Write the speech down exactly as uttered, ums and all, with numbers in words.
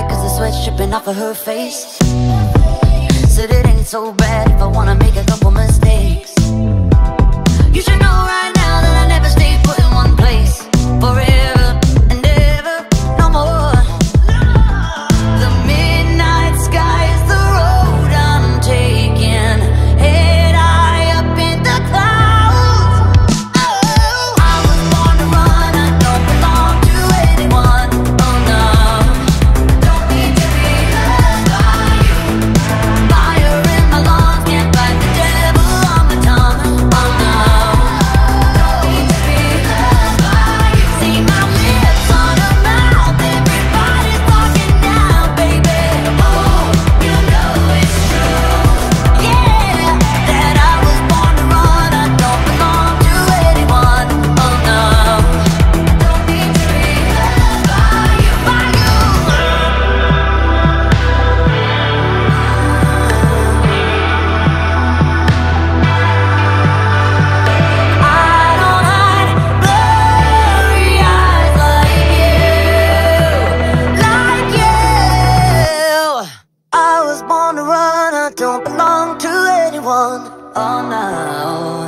back cause the sweat's dripping off of her face. Said it ain't so bad if I wanna make a couple mistakes. You should know right now that I never stay put in one place forever and ever, no more. The midnight sky is the road I'm taking, head high up in the clouds. Oh, I was born to run, I don't belong to anyone. Oh no, don't need to be loved by you. Fire in my lungs, can't fight the devil on my tongue. Oh no, don't need to be loved by you. See my lips on a mouth, everybody's talking now, baby. Oh, you know it's true, yeah, that I was born to run, I don't belong to anyone. Oh no, don't need to be loved by you, by you. I don't hide blurry eyes like you, like you. I was born to run, I don't belong to anyone. Oh no.